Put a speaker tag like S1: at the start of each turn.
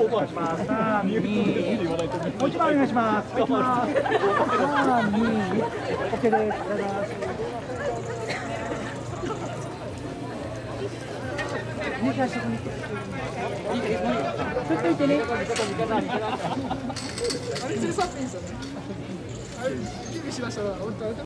S1: 3、2、もう一番お願いします。3、2、OK です。2回してくれ。ちょっといてね。
S2: あれ、それ触っていいんですよね。あれ、準備しましたら、本当